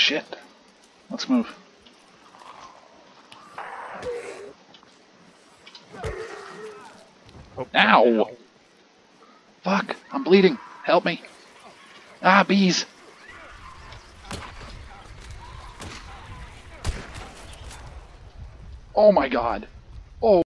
shit. Let's move. Oh, Ow! Fuck! I'm bleeding. Help me. Ah, bees. Oh my god. Oh.